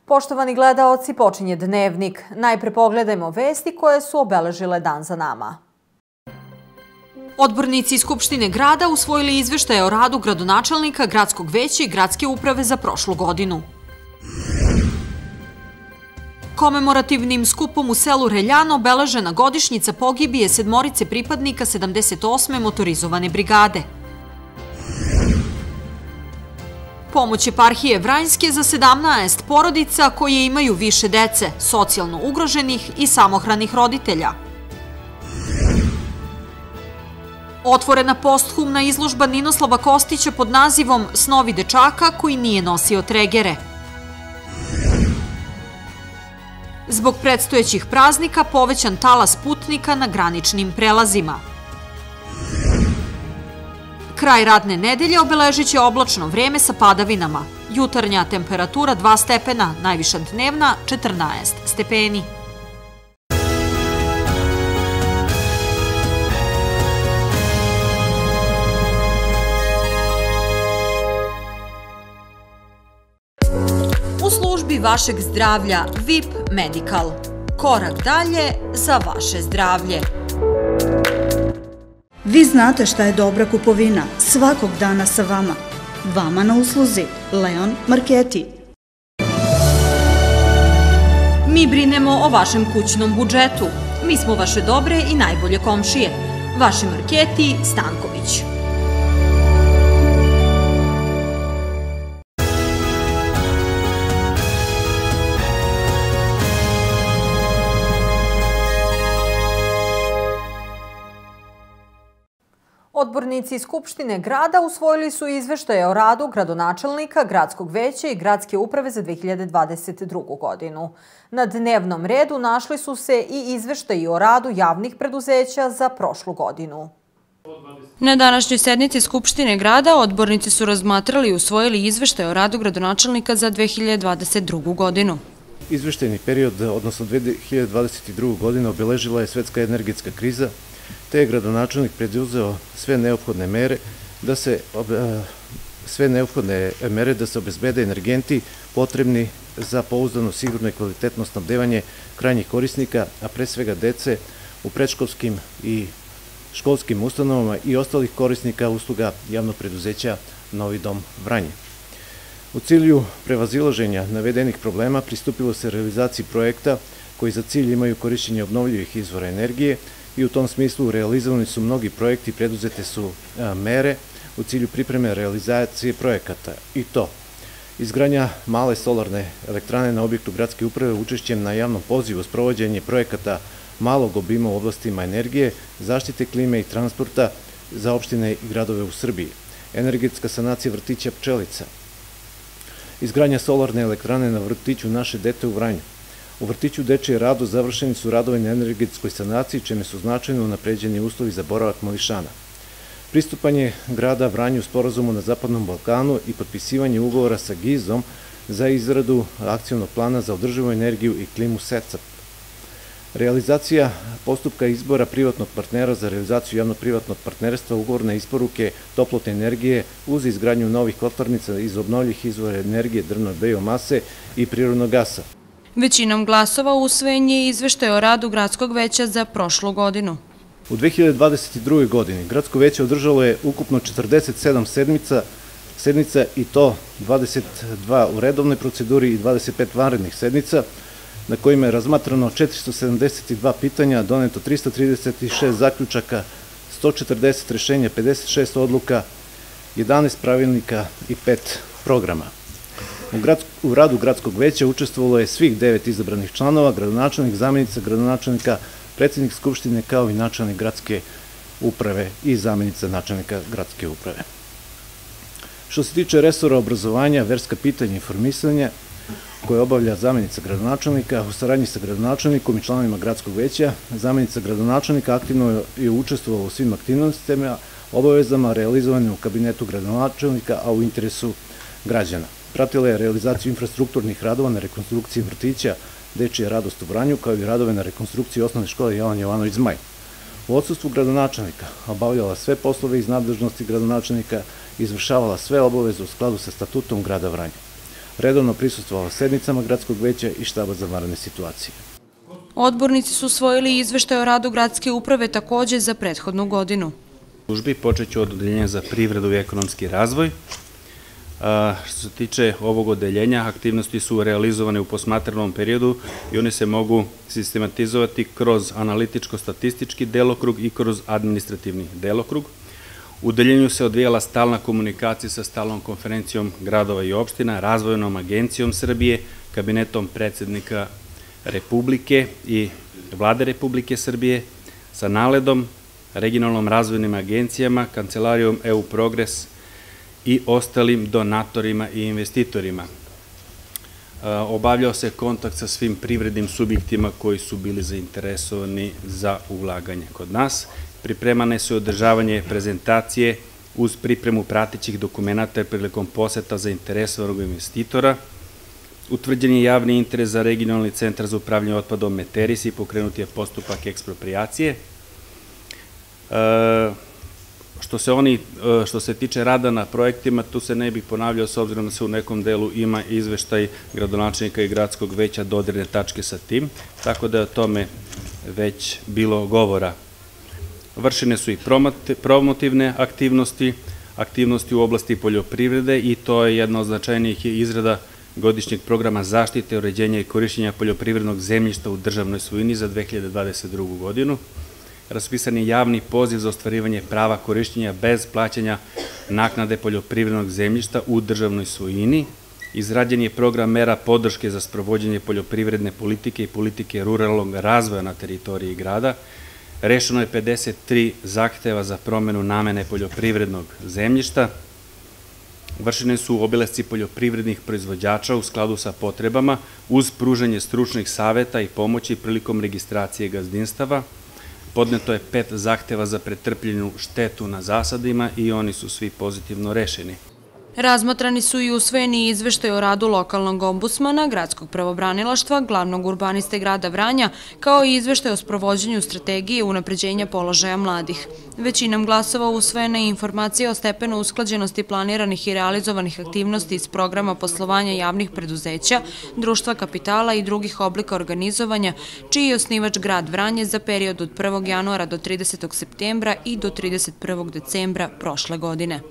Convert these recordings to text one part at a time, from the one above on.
Poštovani gledaoci, počinje Dnevnik. Najpre pogledajmo vesti koje su obeležile dan za nama. Odbornici Skupštine grada usvojili izveštaje o radu gradonačelnika, gradskog veća i gradske uprave za prošlu godinu. Komemorativnim skupom u selu Reljano obeležena godišnjica pogibije 7 pripadnika 78. motorizovane brigade. Pomoć eparhije Vranjske za 17 porodica koje imaju više dece, socijalno ugroženih i samohranih roditelja. Otvorena posthumna izložba Ninoslava Kostića pod nazivom Snovi dečaka koji nije nosio tregere. Zbog predstojećih praznika povećan talas putnika na graničnim prelazima. Kraj radne nedelje obeležit će oblačno vreme sa padavinama. Jutarnja temperatura 2 stepena, najviša dnevna 14 stepeni. U službi vašeg zdravlja VIP Medical. Korak dalje za vaše zdravlje. Vi znate šta je dobra kupovina, svakog dana sa vama. Vama na usluzi, Leon Marketi. Mi brinemo o vašem kućnom budžetu. Mi smo vaše dobre i najbolje komšije. Vaši Marketi Stanković. Odbornici Skupštine grada usvojili su izveštaje o radu gradonačelnika, gradskog veća i gradske uprave za 2022. godinu. Na dnevnom redu našli su se i izveštaji o radu javnih preduzeća za prošlu godinu. Na današnjoj sednici Skupštine grada odbornici su razmatrali i usvojili izveštaj o radu gradonačelnika za 2022. godinu. Izveštajni period, odnosno 2022. godinu, obeležila je svetska energetska kriza, te je gradonačelnik preduzeo sve neophodne mere da se obezbede energenti potrebni za pouzdano, sigurno i kvalitetno snabdevanje krajnjih korisnika, a pre svega dece u predškolskim i školskim ustanovama i ostalih korisnika usluga javnog preduzeća Novi dom Vranje. U cilju prevazilaženja navedenih problema pristupilo se realizaciji projekta koji za cilj imaju korišćenje obnovljivih izvora energije i u tom smislu realizovani su mnogi projekti i preduzete su mere u cilju pripreme realizacije projekata i to izgradnja male solarne elektrane na objektu gradske uprave učešćem na javnom pozivu, sprovođenje projekata malog obima u oblastima energije, zaštite klime i transporta za opštine i gradove u Srbiji, energetska sanacija vrtića Pčelica, izgradnja solarne elektrane na vrtiću Naše dete u Vranju. U vrtiću Dečije Rado završeni su radovi na energetskoj sanaciji, čime su značajno unapređeni uslovi za boravak mališana. Pristupanje grada Vranju sporazumu na Zapadnom Balkanu i potpisivanje ugovora sa GIZ-om za izradu akcionog plana za održivu energiju i klimu SECAP. Realizacija postupka izbora privatnog partnera za realizaciju javno-privatnog partnerstva, ugovorne isporuke toplotne energije uz izgradnju novih kotlarnica iz obnovljivih izvora energije, drvne biomase i prirodnog gasa. Većinom glasova usvojen je izveštaj o radu gradskog veća za prošlu godinu. U 2022. godini gradsko veće održalo je ukupno 47 sednica i to 22 u redovnoj proceduri i 25 vanrednih sednica, na kojima je razmatrano 472 pitanja, doneto 336 zaključaka, 140 rešenja, 56 odluka, 11 pravilnika i 5 programa. U radu gradskog veća učestvovalo je svih 9 izabranih članova, gradonačelnik, zamenica gradonačelnika, predsednik Skupštine kao i načelnik gradske uprave i zamenica načelnika gradske uprave. Što se tiče resora obrazovanja, verska pitanja i informisanja, koje obavlja zamenica gradonačelnika u saradnji sa gradonačelnikom i članovima gradskog veća, zamenica gradonačelnika aktivno je učestvovala u svim aktivnostima, obavezama realizovane u kabinetu gradonačelnika, a u interesu građana. Pratila je realizaciju infrastrukturnih radova na rekonstrukciji vrtića Dečije Radost u Vranju, kao i radove na rekonstrukciji osnovne škole Jovan Jovanović Zmaj. U odsustvu gradonačelnika obavljala sve poslove iz nadležnosti gradonačelnika i izvršavala sve obaveze u skladu sa statutom grada Vranja. redovno prisustvovao sednicama gradskog veća i štaba za vanredne situacije. Odbornici su usvojili izveštaj o radu gradske uprave takođe za prethodnu godinu. Službi počeću od odeljenja za privredu i ekonomski razvoj. Što se tiče ovog odeljenja, aktivnosti su realizovane u posmatranom periodu i one se mogu sistematizovati kroz analitičko-statistički delokrug i kroz administrativni delokrug. U odeljenju se odvijala stalna komunikacija sa stalnom konferencijom gradova i opština, Razvojnom agencijom Srbije, kabinetom predsednika Republike i Vlade Republike Srbije, sa NALED-om, regionalnom razvojnim agencijama, kancelarijom EU Progres i ostalim donatorima i investitorima. Obavljao se kontakt sa svim privrednim subjektima koji su bili zainteresovani za ulaganje kod nas. Pripremane su održavanje prezentacije uz pripremu pratećih dokumenata prilikom poseta zainteresovanog investitora. Utvrđen je javni interes za regionalni centar za upravljanje otpadom Meteris i pokrenut je postupak eksproprijacije. Što se tiče rada na projektima, tu se ne bih ponavljao s obzirom da se u nekom delu ima izveštaj gradonačelnika i gradskog veća dodirne tačke sa tim, tako da je o tome već bilo govora. Vršene su i promotivne aktivnosti u oblasti poljoprivrede i to je jedna od značajnijih izrada godišnjeg programa zaštite, uređenja i korišćenja poljoprivrednog zemljišta u državnoj svojini za 2022. godinu. Raspisan je javni poziv za ostvarivanje prava korišćenja bez plaćanja naknade poljoprivrednog zemljišta u državnoj svojini. Izrađen je program mera podrške za sprovođenje poljoprivredne politike i politike ruralnog razvoja na teritoriji grada. Rešeno je 53 zahteva za promenu namene poljoprivrednog zemljišta. Vršene su obilasci poljoprivrednih proizvođača u skladu sa potrebama uz pružanje stručnih saveta i pomoći prilikom registracije gazdinstava. Podneto je 5 zahteva za pretrpljenu štetu na zasadima i oni su svi pozitivno rešeni. Razmatrani su i usvojeni izveštaj o radu lokalnog ombudsmana, gradskog pravobranilaštva, glavnog urbaniste grada Vranja, kao i izveštaj o sprovođenju strategije unapređenja položaja mladih. Većinom glasova usvojena je informacija o stepenu usklađenosti planiranih i realizovanih aktivnosti iz programa poslovanja javnih preduzeća, društva kapitala i drugih oblika organizovanja, čiji je osnivač grad Vranje za period od 1. januara do 30. septembra i do 31. decembra prošle godine.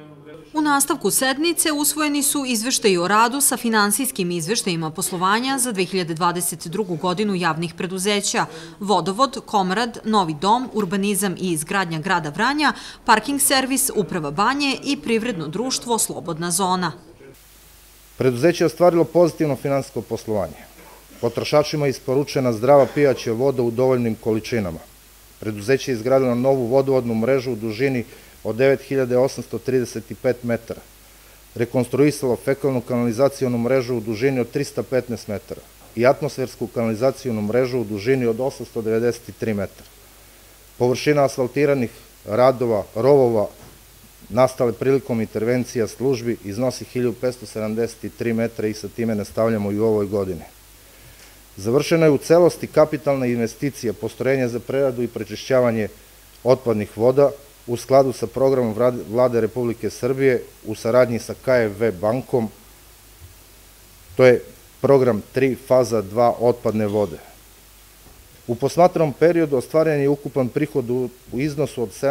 U nastavku sednice usvojeni su izveštaji o radu sa finansijskim izveštajima poslovanja za 2022. godinu javnih preduzeća, Vodovod, Komrad, Novi dom, Urbanizam i izgradnja grada Vranja, Parking servis, Uprava Banje i Privredno društvo Slobodna zona. Preduzeće je ostvarilo pozitivno finansijsko poslovanje. Potrošačima je isporučena zdrava pijaća voda u dovoljnim količinama. Preduzeće je izgradilo novu vodovodnu mrežu u dužini od 9835 metara, rekonstruisalo fekalnu kanalizacijonu mrežu u dužini od 315 metara i atmosfersku kanalizacijonu mrežu u dužini od 893 metara. Površina asfaltiranih radova, rovova, nastale prilikom intervencija službi, iznosi 1573 metra i sa time nastavljamo i u ovoj godini. Završena je u celosti kapitalna investicija postrojenja za preradu i prečišćavanje otpadnih voda, u skladu sa programom Vlade Republike Srbije u saradnji sa KfW bankom. To je program 3, faza 2 otpadne vode. U posmatranom periodu ostvaren je ukupan prihod u iznosu od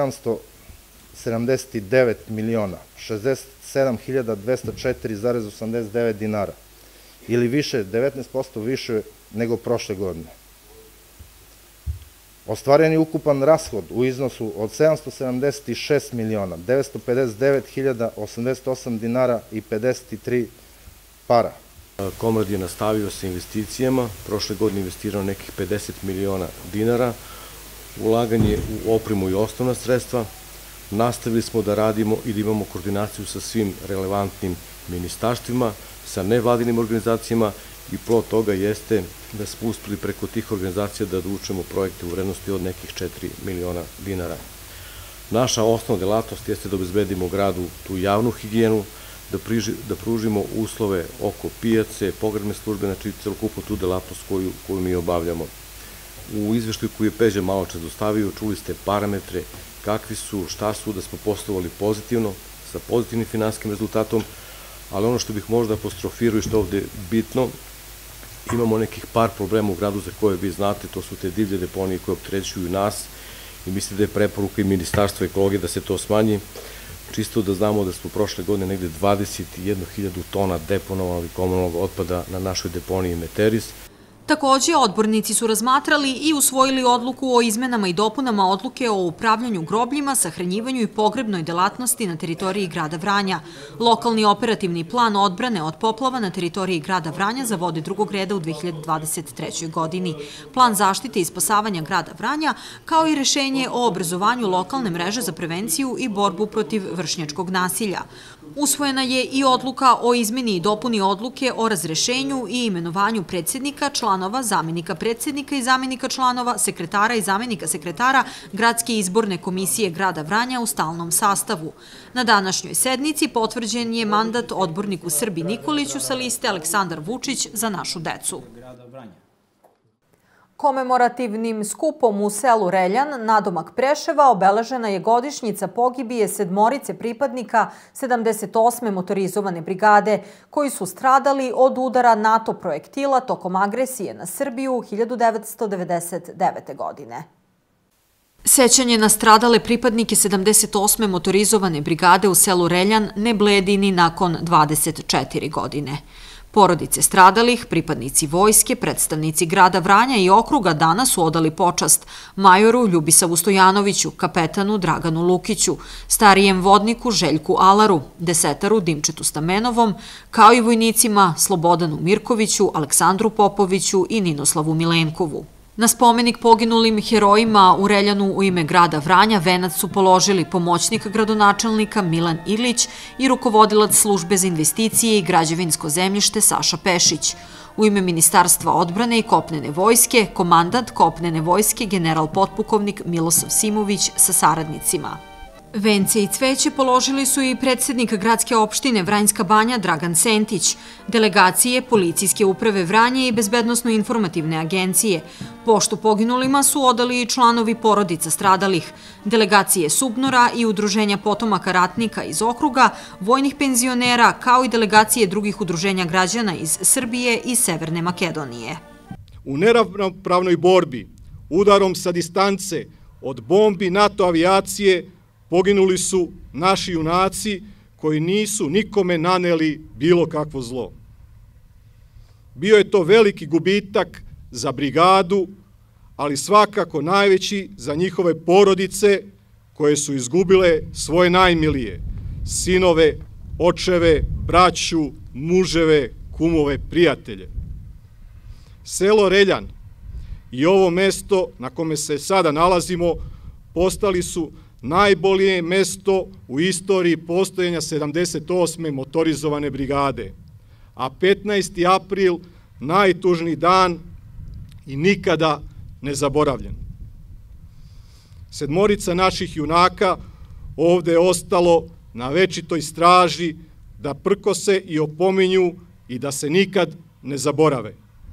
779 miliona 67.204,89 dinara ili više, 19% više nego prošle godine. Ostvaren je ukupan rashod u iznosu od 776 miliona 959.088 dinara i 53 para. Komrad je nastavio sa investicijama, prošle godine investirao nekih 50 miliona dinara, ulaganje u opremu i osnovna sredstva, nastavili smo da radimo i da imamo koordinaciju sa svim relevantnim ministarstvima, sa nevladinim organizacijama i plod toga jeste da smo uspeli preko tih organizacija da odvučemo projekte u vrednosti od nekih 4 miliona dinara. Naša osnovna delatnost jeste da obezbedimo gradu tu javnu higijenu, da pružimo uslove oko pijace, pogrebne službe, znači celokupnu tu delatnost koju mi obavljamo. U izveštaju koji je Peđa malo čas dostavio, čuli ste parametre, kakvi su, šta su, da smo poslovali pozitivno, sa pozitivnim finansijskim rezultatom, ali ono što bih možda apostrofirao i što ovde bitno, imamo nekih par problema u gradu za koje vi znate, to su te divlje deponije koje opterećuju nas i mislim da je preporuka i Ministarstva ekologije da se to smanji, čisto da znamo da smo prošle godine negde 21.000 tona deponovali komunalnog otpada na našoj deponiji Meteris. Takođe, odbornici su razmatrali i usvojili odluku o izmenama i dopunama odluke o upravljanju grobljima, sahranjivanju i pogrebnoj delatnosti na teritoriji grada Vranja. Lokalni operativni plan odbrane od poplava na teritoriji grada Vranja za vode drugog reda u 2023. godini. Plan zaštite i spasavanja grada Vranja, kao i rešenje o obrazovanju lokalne mreže za prevenciju i borbu protiv vršnjačkog nasilja. Usvojena je i odluka o izmeni i dopuni odluke o razrešenju i imenovanju predsjednika, članova, zamenika predsjednika i zamenika članova, sekretara i zamenika sekretara Gradske izborne komisije grada Vranja u stalnom sastavu. Na današnjoj sednici potvrđen je mandat odborniku Srbi Nikoliću sa liste Aleksandar Vučić za našu decu. Komemorativnim skupom u selu Reljan, nadomak Preševa, obeležena je godišnjica pogibije 7 pripadnika 78. motorizovane brigade, koji su stradali od udara NATO projektila tokom agresije na Srbiju 1999. godine. Sećanje na stradale pripadnike 78. motorizovane brigade u selu Reljan ne bledi ni nakon 24 godine. Porodice stradalih, pripadnici vojske, predstavnici grada Vranja i okruga danas su odali počast majoru Ljubisavu Stojanoviću, kapetanu Draganu Lukiću, starijem vodniku Željku Alaru, desetaru Dimčetu Stamenovom, kao i vojnicima Slobodanu Mirkoviću, Aleksandru Popoviću i Ninoslavu Milenkovu. Na spomenik poginulim herojima u Reljanu u ime grada Vranja venac su položili pomoćnik gradonačelnika Milan Ilić i rukovodilac službe za investicije i građevinsko zemljište Saša Pešić. U ime Ministarstva odbrane i kopnene vojske, komandant kopnene vojske general potpukovnik Milosav Simović sa saradnicima. Vence i cveće položili su i predsjednik gradske opštine Vranjska Banja Dragan Sentić, delegacije Policijske uprave Vranje i Bezbednosno-informativne agencije. Poštu poginulima su odali i članovi porodica stradalih, delegacije Subnora i udruženja potomaka ratnika iz okruga, vojnih penzionera, kao i delegacije drugih udruženja građana iz Srbije i Severne Makedonije. U neravnopravnoj borbi, udarom sa distance od bombi NATO avijacije, poginuli su naši junaci koji nisu nikome naneli bilo kakvo zlo. Bio je to veliki gubitak za brigadu, ali svakako najveći za njihove porodice koje su izgubile svoje najmilije, sinove, očeve, braću, muževe, kumove, prijatelje. Selo Reljan i ovo mesto na kome se sada nalazimo postali su najbolje mesto u istoriji postojanja 78. motorizovane brigade, a 15. april najtužniji dan i nikada ne zaboravljen. 7 naših junaka ovde je ostalo na večitoj straži da prkose i opominju i da se nikad ne zaborave.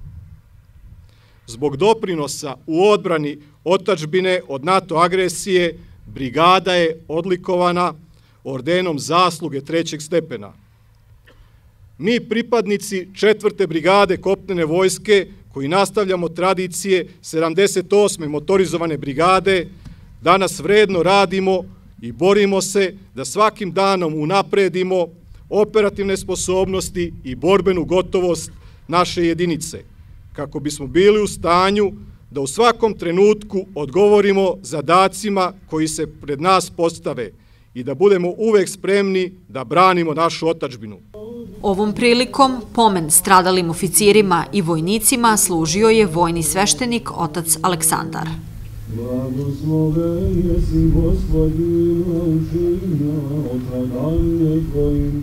Zbog doprinosa u odbrani otadžbine od NATO agresije, brigada je odlikovana ordenom zasluge 3. stepena. Mi, pripadnici 4. brigade kopnene vojske, koji nastavljamo tradicije 78. motorizovane brigade, danas vredno radimo i borimo se da svakim danom unapredimo operativne sposobnosti i borbenu gotovost naše jedinice, kako bismo bili u stanju da u svakom trenutku odgovorimo zadacima koji se pred nas postave i da budemo uvek spremni da branimo našu otadžbinu. Ovom prilikom pomen stradalim oficirima i vojnicima služio je vojni sveštenik otac Aleksandar. Blagosloven jesi Gospodina učinja otradanje tvojim.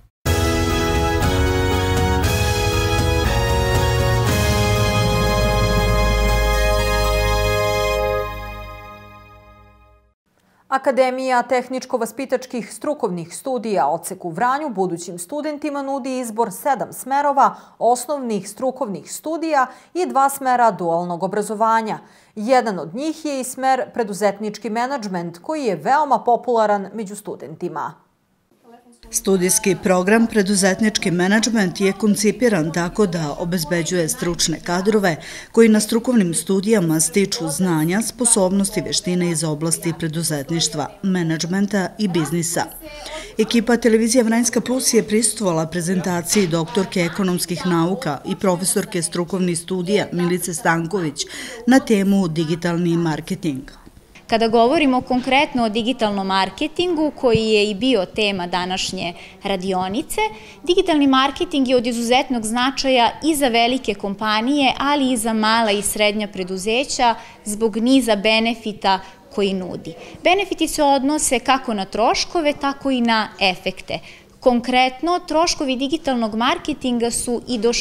Akademija tehničko-vaspitačkih strukovnih studija Odsek u Vranju budućim studentima nudi izbor 7 smerova osnovnih strukovnih studija i 2 smera dualnog obrazovanja. Jedan od njih je i smer preduzetnički menadžment koji je veoma popularan među studentima. Studijski program Preduzetnički menadžment je koncipiran tako da obezbeđuje stručne kadrove koji na strukovnim studijama stiču znanja, sposobnosti i veštine iz oblasti preduzetništva, menadžmenta i biznisa. Ekipa Televizije Vranjska Plus je prisustvovala prezentaciji doktorke ekonomskih nauka i profesorke strukovnih studija Milice Stanković na temu digitalni marketing. Kada govorimo konkretno o digitalnom marketingu, koji je i bio tema današnje radionice, digitalni marketing je od izuzetnog značaja i za velike kompanije, ali i za mala i srednja preduzeća zbog niza benefita koji nudi. Benefiti se odnose kako na troškove, tako i na efekte. Konkretno, troškovi digitalnog marketinga su i do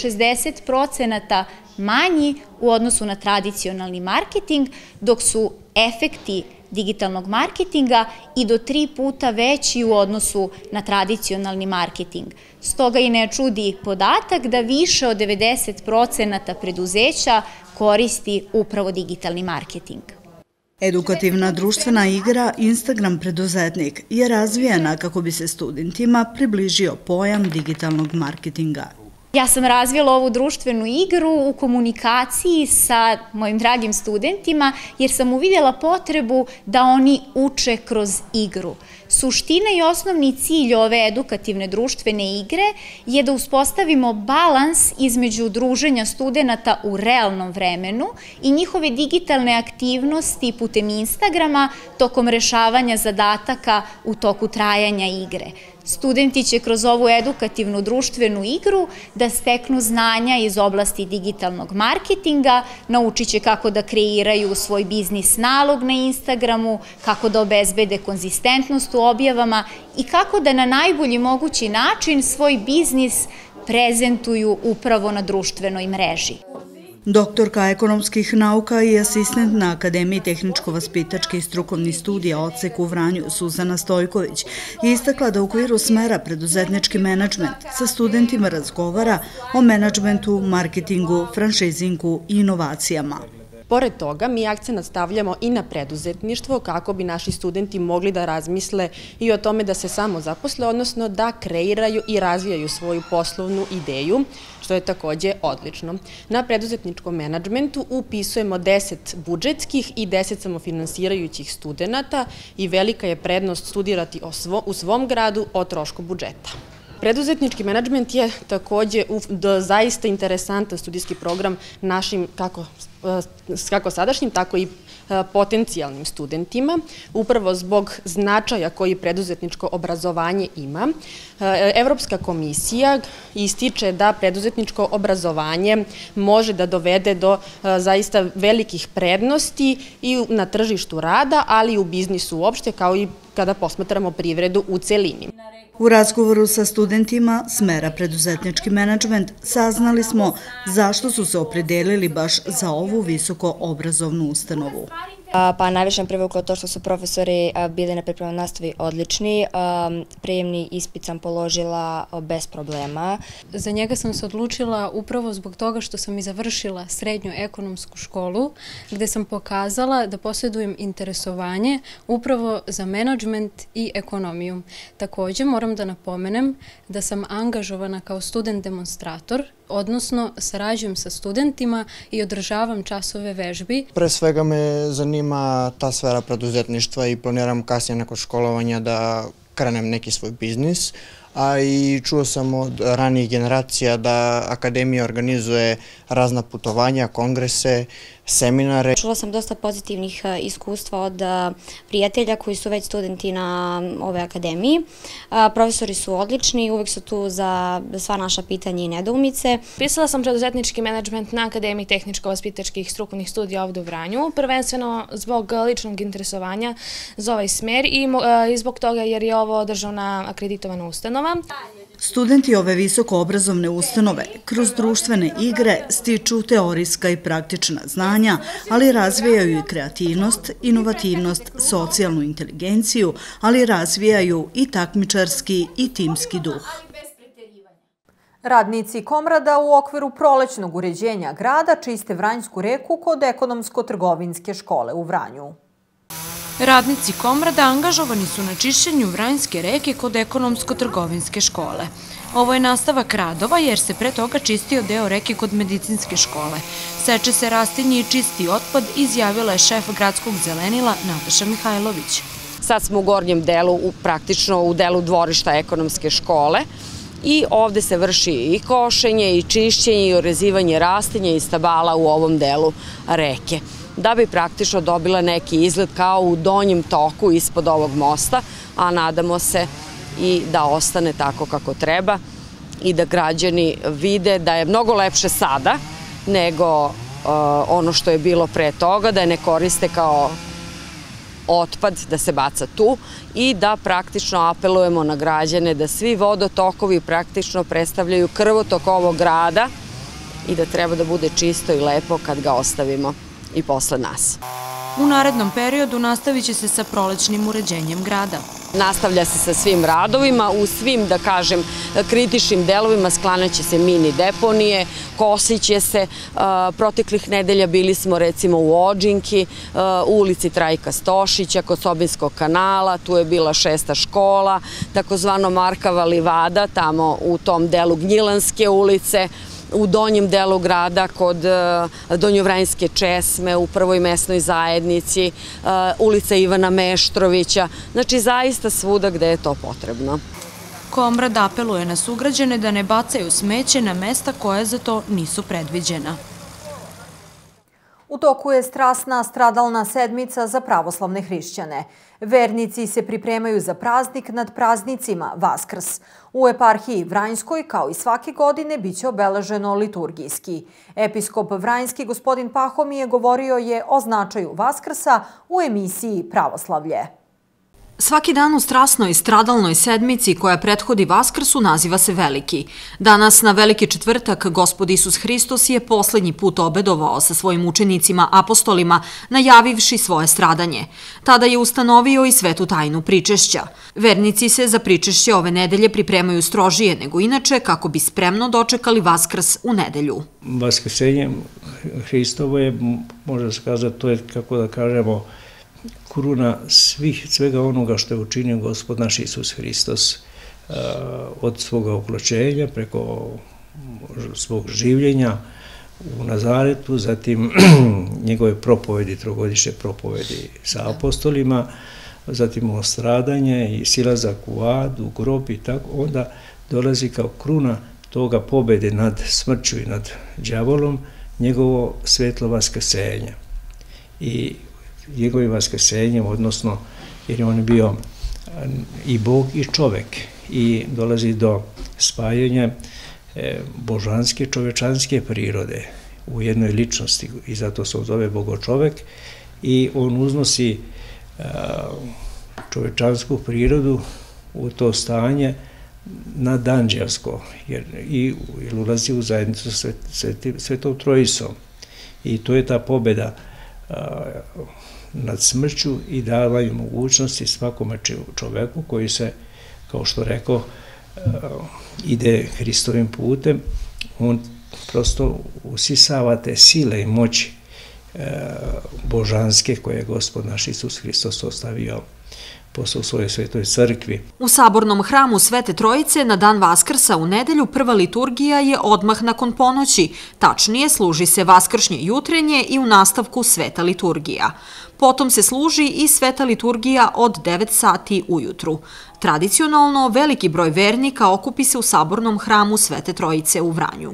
60% manji u odnosu na tradicionalni marketing, dok su efekti digitalnog marketinga i do 3 puta veći u odnosu na tradicionalni marketing. Stoga i ne čudi podatak da više od 90% preduzeća koristi upravo digitalni marketing. Edukativna društvena igra Instagram preduzetnik je razvijena kako bi se studentima približio pojam digitalnog marketinga. Ja sam razvijala ovu društvenu igru u komunikaciji sa mojim dragim studentima jer sam uvidjela potrebu da oni uče kroz igru. Suština i osnovni cilj ove edukativne društvene igre je da uspostavimo balans između druženja studenata u realnom vremenu i njihove digitalne aktivnosti putem Instagrama tokom rešavanja zadataka u toku trajanja igre. Studenti će kroz ovu edukativnu društvenu igru da steknu znanja iz oblasti digitalnog marketinga, naučit će kako da kreiraju svoj biznis nalog na Instagramu, kako da obezbede konzistentnost u objavama i kako da na najbolji mogući način svoj biznis prezentuju upravo na društvenoj mreži. Doktorka ekonomskih nauka i asistent na Akademiji tehničko-vaspitačke i strukovnih studija Odsek u Vranju Suzana Stojković je istakla da u okviru smera preduzetnički menadžment sa studentima razgovara o menadžmentu, marketingu, franšizingu i inovacijama. Pored toga, mi akcenat stavljamo i na preduzetništvo kako bi naši studenti mogli da razmisle i o tome da se samo zaposle, odnosno da kreiraju i razvijaju svoju poslovnu ideju, što je takođe odlično. Na preduzetničkom menadžmentu upisujemo 10 budžetskih i 10 samofinansirajućih studenta i velika je prednost studirati u svom gradu o trošku budžeta. Preduzetnički menadžment je takođe zaista interesantan studijski program našim kako sadašnjim, tako i potencijalnim studentima, upravo zbog značaja koji preduzetničko obrazovanje ima. Evropska komisija ističe da preduzetničko obrazovanje može da dovede do zaista velikih prednosti i na tržištu rada, ali i u biznisu uopšte, kao i kada posmatramo privredu u celini. U razgovoru sa studentima smera preduzetnički menadžment saznali smo zašto su se opredelili baš za ovu visoko obrazovnu ustanovu. Pa najviše me privuklo to što su profesori bili na pripremnoj nastavi odlični. Prijemni ispit sam položila bez problema. Za njega sam se odlučila upravo zbog toga što sam i završila srednju ekonomsku školu, gde sam pokazala da posjedujem interesovanje upravo za menadžment i ekonomiju. Takođe, moram da napomenem da sam angažovana kao student demonstrator, odnosno sarađujem sa studentima i održavam časove vežbi. Pre svega me zanima ta sfera preduzetništva i planiram kasnije nakon školovanja da krenem neki svoj biznis, a i čuo sam od ranijih generacija da Akademija organizuje razna putovanja, kongrese, seminare. Čula sam dosta pozitivnih iskustva od prijatelja koji su već studenti na ove akademiji. Profesori su odlični, uvek su tu za sva naša pitanja i nedoumice. Pisala sam preduzetnički menadžment na Akademiji tehničko-vaspitačkih strukovnih studija ovde u Vranju, prvenstveno zbog ličnog interesovanja za ovaj smer i zbog toga jer je ovo državna akreditovana ustanova. Studenti ove visoko obrazovne ustanove kroz društvene igre stiču teorijska i praktična znanja, ali razvijaju i kreativnost, inovativnost, socijalnu inteligenciju, ali razvijaju i takmičarski i timski duh. Radnici Komrada u okviru prolećnog uređenja grada čiste Vranjsku reku kod ekonomsko-trgovinske škole u Vranju. Radnici Komrada angažovani su na čišćenju Vranjske reke kod ekonomsko-trgovinske škole. Ovo je nastavak radova jer se pre toga čistio deo reke kod medicinske škole. Seče se rastinje i čisti otpad, izjavila je šef gradskog zelenila Nataša Mihajlović. Sad smo u gornjem delu, praktično u delu dvorišta ekonomske škole i ovde se vrši i košenje i čišćenje i orezivanje rastinja i stabala u ovom delu reke, da bi praktično dobila neki izgled kao u donjem toku ispod ovog mosta, a nadamo se i da ostane tako kako treba i da građani vide da je mnogo lepše sada nego ono što je bilo pre toga, da je ne koriste kao otpad, da se baca tu i da praktično apelujemo na građane da svi vodotokovi praktično predstavljaju krvotok ovog grada i da treba da bude čisto i lepo kad ga ostavimo i posle nas. U narednom periodu nastavit će se sa prolećnim uređenjem grada. Nastavlja se sa svim radovima, u svim, da kažem, kritičnim delovima sklanjaće se mini deponije, kosit će se. Proteklih nedelja bili smo recimo u Odžinki, u ulici Trajka Stošića, kod Sobinskog kanala, tu je bila 6. škola, takozvano Markava livada, tamo u tom delu Gnjilanske ulice, u donjem delu grada kod Donjovranjske česme, u prvoj mesnoj zajednici, ulica Ivana Meštrovića, znači zaista svuda gde je to potrebno. Komrad apeluje na sugrađane da ne bacaju smeće na mesta koje za to nisu predviđena. U toku je strasna stradalna sedmica za pravoslavne hrišćane. Vernici se pripremaju za praznik nad praznicima Vaskrs. U eparhiji Vranjskoj, kao i svake godine, biće obeleženo liturgijski. Episkop Vranjski gospodin Pahomije govorio je o značaju Vaskrsa u emisiji Pravoslavlje. Svaki dan u strasnoj stradalnoj sedmici koja prethodi Vaskrsu naziva se Veliki. Danas na Veliki četvrtak Gospod Isus Hristos je posljednji put obedovao sa svojim učenicima apostolima, najavivši svoje stradanje. Tada je ustanovio i svetu tajnu pričešća. Vernici se za pričešće ove nedelje pripremaju strožije nego inače kako bi spremno dočekali Vaskrs u nedelju. Vaskrsenje Hristovo je, možda se kazati, to je, kako da kažemo, kruna svega onoga što je učinio Gospod naš Isus Hristos od svoga okločenja preko svog življenja u Nazaretu, zatim njegove propovedi, trogodišnje propovedi sa apostolima, zatim stradanje i silazak u ad, u grob i tako, onda dolazi kao kruna toga pobede nad smrću i nad đavolom njegovo svetlo vaskrsenje. I njegovim vaskrsenjem, odnosno jer je on bio i Bog i čovek i dolazi do spajanja božanske čovečanske prirode u jednoj ličnosti i zato se zove Bogočovek i on uznosi čovečansku prirodu u to stanje nadanđelsko jer ulazi u zajednicu sa Svetom Trojicom i to je ta pobeda nad smrću i davaju mogućnosti svakome čoveku koji se, kao što rekao, ide Hristovim putem, on prosto usisava te sile i moći božanske koje je Gospod naš Isus Hristos ostavio posle u svojoj svetoj crkvi. U sabornom hramu Svete Trojice na dan Vaskrsa u nedelju prva liturgija je odmah nakon ponoći. Tačnije, služi se vaskršnje jutrenje i u nastavku sveta liturgija. Potom se služi i sveta liturgija od 9 sati ujutru. Tradicionalno, veliki broj vernika okupi se u sabornom hramu Svete Trojice u Vranju.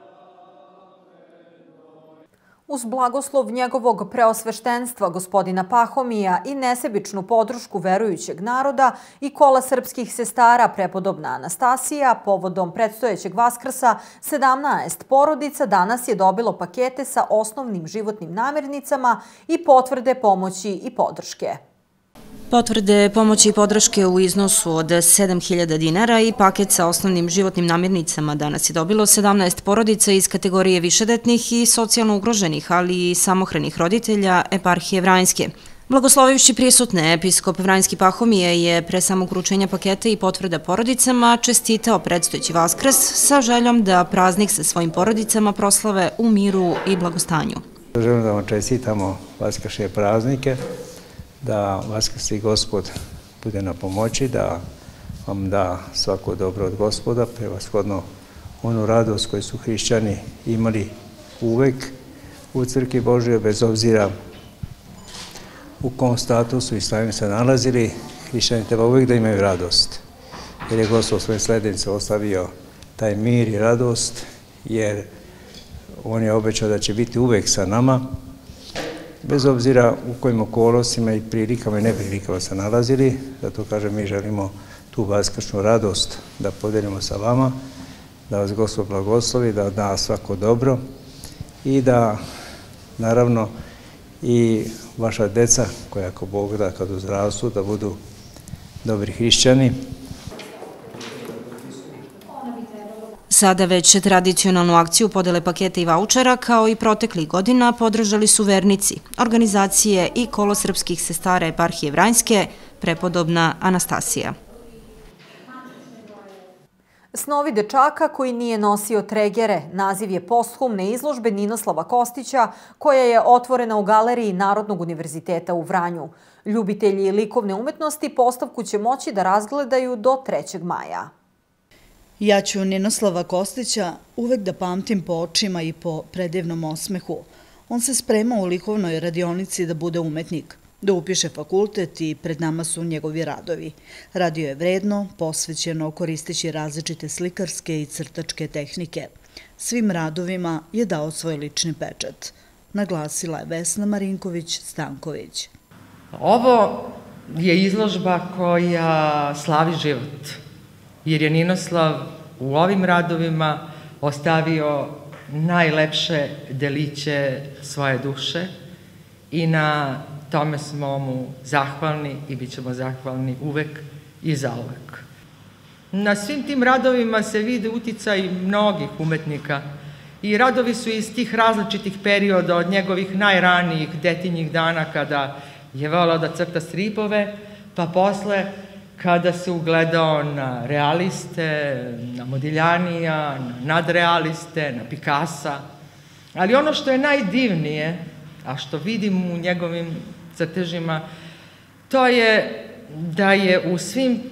Uz blagoslov njegovog preosveštenstva gospodina Pahomija i nesebičnu podršku verujućeg naroda i kola srpskih sestara prepodobna Anastasija, povodom predstojećeg Vaskrsa, 17 porodica danas je dobilo pakete sa osnovnim životnim namirnicama i potvrde pomoći i podrške. Potvrde pomoći i podrške u iznosu od 7.000 dinara i paket sa osnovnim životnim namirnicama danas je dobilo 17 porodica iz kategorije višedetnih i socijalno ugroženih, ali i samohranih roditelja eparhije Vranjske. Blagoslovivši prisutne, episkop Vranjski Pahomije je pre samog uručenja paketa i potvrda porodicama čestitao predstojeći Vaskrs sa željom da praznik sa svojim porodicama proslave u miru i blagostanju. Želim da vam čestitamo vaskršnje praznike da Vaskrsi Gospod bude na pomoći, da vam da svako dobro od Gospoda, prevashodno onu radost koju su hrišćani imali uvek u crkvi Božjoj, bez obzira u kom statusu i stanju se nalazili. Hrišćani treba uvek da imaju radost, jer je Gospod svojim sledbenicima ostavio taj mir i radost, jer on je obećao da će biti uvek sa nama, bez obzira u kojim okolnostima i prilikama i neprilikama se nalazili. Zato kažem, mi želimo tu vaskršnju radost da podelimo sa vama, da vas Gospod blagoslovi, da da svako dobro i da, naravno, i vaša deca, koja ako Bog da kad uzrastu, da budu dobri hrišćani. Sada već tradicionalnu akciju podele paketa i vaučera, kao i proteklih godina, podržali su vernici, organizacije i kolo srpskih sestara eparhije Vranjske, prepodobna Anastasija. Snovi dečaka koji nije nosio tregere naziv je posthumne izložbe Ninoslava Kostića, koja je otvorena u Galeriji Narodnog univerziteta u Vranju. Ljubitelji likovne umetnosti postavku će moći da razgledaju do 3. maja. Ja ću Ninoslava Kostića uvek da pamtim po očima i po predivnom osmehu. On se sprema u likovnoj radionici da bude umetnik, da upiše fakultet i pred nama su njegovi radovi. Radio je vredno, posvećeno, koristeći različite slikarske i crtačke tehnike. Svim radovima je dao svoj lični pečat. Naglasila je Vesna Marinković-Stanković. Ovo je izložba koja slavi život, jer je Ninoslav u ovim radovima ostavio najlepše deliće svoje duše i na tome smo mu zahvalni i bit ćemo zahvalni uvek i zauvek. Na svim tim radovima se vide uticaj mnogih umetnika i radovi su iz tih različitih perioda, od njegovih najranijih detinjih dana kada je volao da crta stripove, pa posle kada se ugledao na realiste, na Modiljanija, na nadrealiste, na Pikasa. Ali ono što je najdivnije, a što vidim u njegovim crtežima, to je da je u svim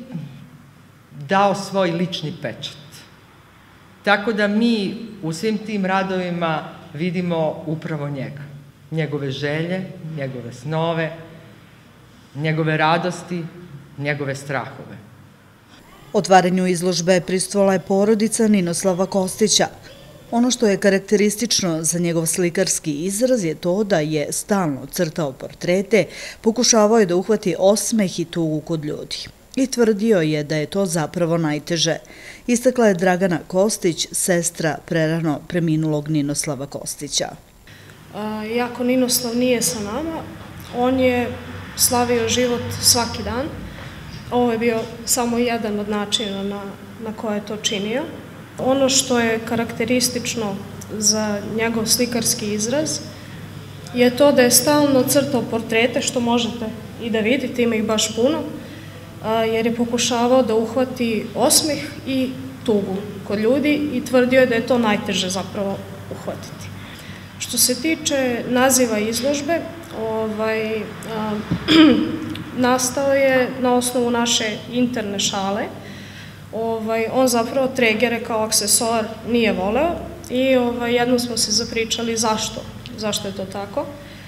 dao svoj lični pečat. Tako da mi u svim tim radovima vidimo upravo njega. Njegove želje, njegove snove, njegove radosti, njegove strahove. Otvaranju izložbe pristvovala je porodica Ninoslava Kostića. Ono što je karakteristično za njegov slikarski izraz je to da je stalno crtao portrete, pokušavao je da uhvati osmeh i tugu kod ljudi. I tvrdio je da je to zapravo najteže. Istakla je Dragana Kostić, sestra prerano preminulog Ninoslava Kostića. Iako Ninoslav nije sa nama, on je slavio život svaki dan. Ovo je bio samo jedan od načina na koje je to činio. Ono što je karakteristično za njegov slikarski izraz je to da je stalno crtao portrete, što možete i da vidite, ima ih baš puno, jer je pokušavao da uhvati osmeh i tugu kod ljudi i tvrdio je da je to najteže zapravo uhvatiti. Što se tiče naziva izložbe, nastao je na osnovu naše interne šale. On zapravo tregere kao aksesoar nije voleo i jednom smo se zapričali zašto je to tako.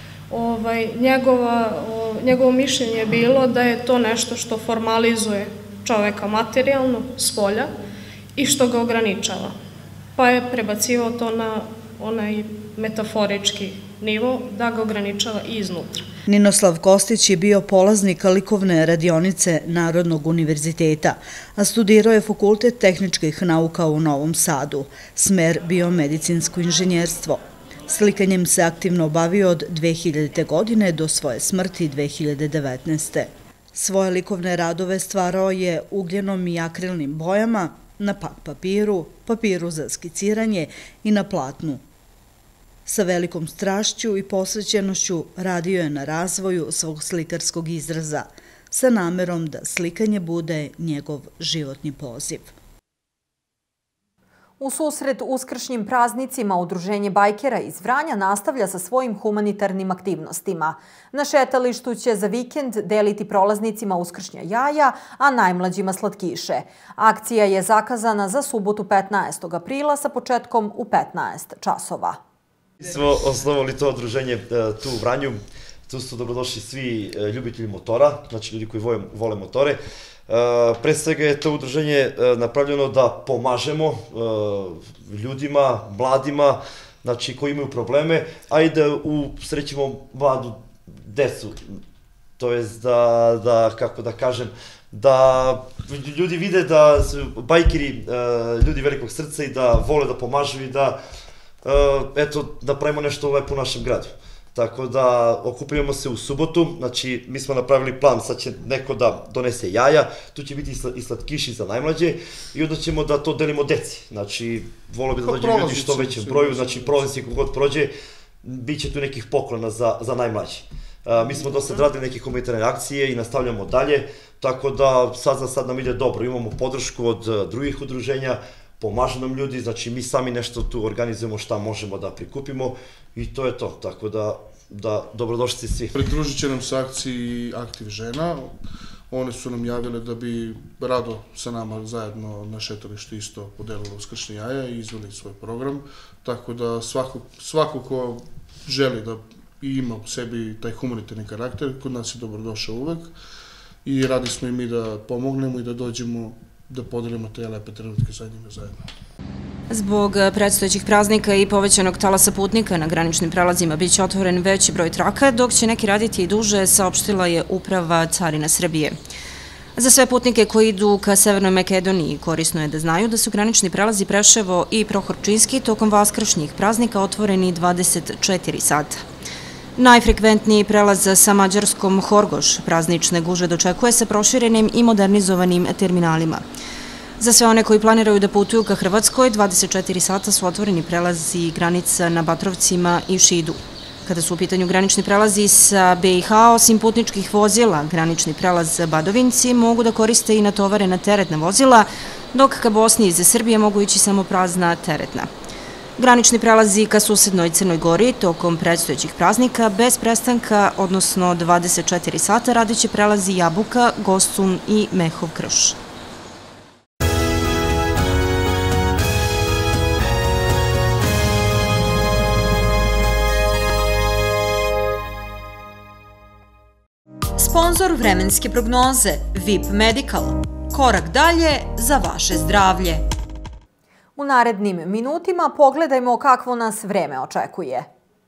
Njegovo mišljenje je bilo da je to nešto što formalizuje čoveka materijalno, spolja, i što ga ograničava. Pa je prebacivao to na onaj metaforički nivo, da ga ograničava i iznutra. Ninoslav Kostić je bio polaznik likovne radionice Narodnog univerziteta, a studirao je Fakultet tehničkih nauka u Novom Sadu, smer biomedicinsko inženjerstvo. Slikanjem se aktivno bavio od 2000. godine do svoje smrti 2019. Svoje likovne radove stvarao je ugljenom i akrilnim bojama, na pak papiru, papiru za skiciranje i na platnu. Sa velikom strašću i posvećenošću radio je na razvoju svog slikarskog izraza, sa namerom da slikanje bude njegov životni poziv. U susret uskršnjim praznicima Udruženje bajkera iz Vranja nastavlja sa svojim humanitarnim aktivnostima. Na šetalištu će za vikend deliti prolaznicima uskršnja jaja, a najmlađima slatkiše. Akcija je zakazana za subotu 15. aprila sa početkom u 15 časova. Mi smo osnovali to udruženje tu u Vranju. Tu su dobrodošli svi ljubitelji motora, znači ljudi koji vole motore. Pre svega je to udruženje napravljeno da pomažemo ljudima, mladima, znači koji imaju probleme, a i da usrećimo mladu decu. To je da, kako da kažem, da ljudi vide da su bajkeri ljudi velikog srca i da vole da pomažu i da, eto, da pravimo nešto lepo u našem gradu. Tako da okupljamo se u subotu, znači mi smo napravili plan, sad će neko da donese jaja, tu će biti i slatkiši za najmlađe i onda ćemo da to delimo deci. Znači, volio bi da dođe ljudi što većem broju, znači prolaznici kogod prođe, bit će tu nekih poklona za najmlađe. Mi smo do sad radili neke humanitarne akcije i nastavljamo dalje, tako da sad za sad nam ide dobro, imamo podršku od drugih udruženja, pomažu nam ljudi, znači mi sami nešto tu organizujemo šta možemo da prikupimo i to je to, tako da dobrodošli svi. Pridružit će nam se akciji Aktiv žena, one su nam javile da bi rado sa nama zajedno na šetalištu isto podelilo uskršnje jaja i izveli svoj program, tako da svako ko želi da ima u sebi taj humanitarni karakter, kod nas je dobrodošao uvek i radi smo i mi da pomognemo i da dođemo da podelimo te lepe trenutke sa njima zajedno. Zbog predstojećih praznika i povećanog talasa putnika na graničnim prelazima biće otvoren veći broj traka, dok će neki raditi i duže, saopštila je Uprava Carina Srbije. Za sve putnike koji idu ka Severnoj Makedoniji korisno je da znaju da su granični prelazi Preševo i Prohorčinski tokom vaskršnjih praznika otvoreni 24 sata. Najfrekventniji prelaz sa mađarskom Horgoš praznične gužve dočekuje sa proširenim i modernizovanim terminalima. Za sve one koji planiraju da putuju ka Hrvatskoj, 24 sata su otvoreni prelazi granica na Batrovcima i Šidu. Kada su u pitanju granični prelazi sa BiH, osim putničkih vozila, granični prelaz Badovinci mogu da koriste i natovarena teretna vozila, dok ka Bosni iz Srbije mogu ići samo prazna teretna. Granični prelazi ka susednoj Crnoj Gori tokom predstojećih praznika bez prestanka, odnosno 24 sata, radit će prelazi Jabuka, Gostun i Mehov Krš. Sponzor vremenske prognoze VIP Medical. Korak dalje za vaše zdravlje. U narednim minutima pogledajmo kakvo nas vreme očekuje.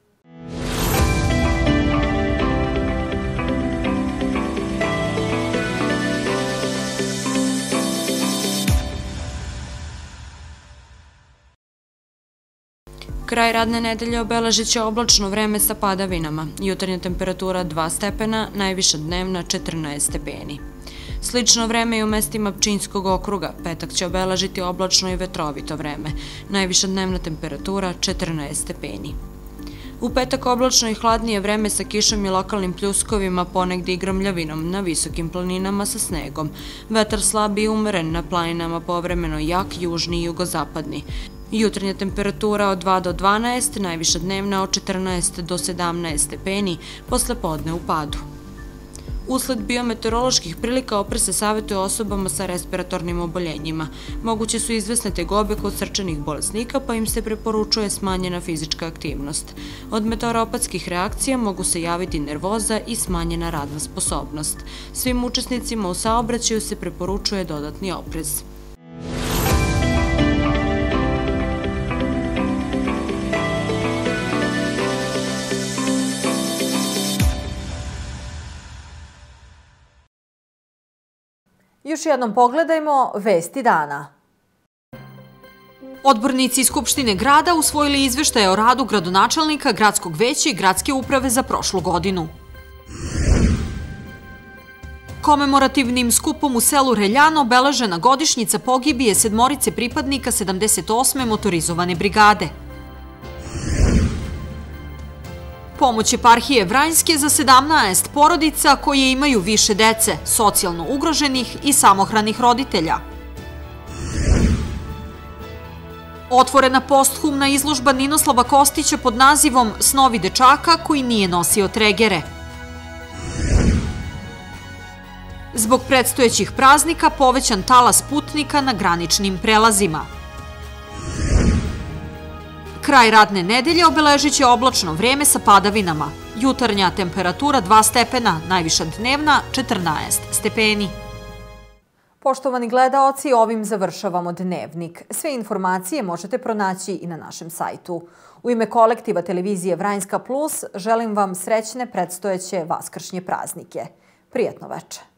Kraj radne nedelje obeležit će oblačno vreme sa padavinama. Jutarnja temperatura 2 stepena, najviša dnevna 14 stepeni. Slično vreme i u mestima Pčinjskog okruga. Petak će obeležiti oblačno i vetrovito vreme. Najviša dnevna temperatura 14 stepeni. U petak oblačno i hladnije vreme sa kišom i lokalnim pljuskovima, ponegdje i gromljavinom, na visokim planinama sa snegom. Vetar slab i umeren, na planinama povremeno jak, južni i jugozapadni. Jutarnja temperatura od 2 do 12, najviša dnevna od 14 do 17 stepeni, posle podne u padu. Usled biometeoroloških prilika opre se savjetuje osobama sa respiratornim oboljenjima. Moguće su izvesne tegobe kod srčanih bolesnika, pa im se preporučuje smanjena fizička aktivnost. Od meteoropatskih reakcija mogu se javiti nervoza i smanjena radna sposobnost. Svim učesnicima u saobraćaju se preporučuje dodatni oprez. Još jednom pogledajmo vesti dana. Odbornici Skupštine grada usvojili izveštaje o radu gradonačelnika, gradskog veća i gradske uprave za prošlu godinu. Komemorativnim skupom u selu Reljano obeležena godišnjica pogibije 7 pripadnika 78. motorizovane brigade. Pomoć eparhije Vranjske za 17 porodica koje imaju više dece, socijalno ugroženih i samohranih roditelja. Otvorena posthumna izložba Ninoslava Kostića pod nazivom Snovi dečaka koji nije nosio tregere. Zbog predstojećih praznika povećan talas putnika na graničnim prelazima. Kraj radne nedelje obeležit će oblačno vreme sa padavinama. Jutarnja temperatura 2 stepena, najviša dnevna 14 stepeni. Poštovani gledaoci, ovim završavamo Dnevnik. Sve informacije možete pronaći i na našem sajtu. U ime kolektiva televizije Vranjska Plus želim vam srećne predstojeće vaskršnje praznike. Prijetno veče.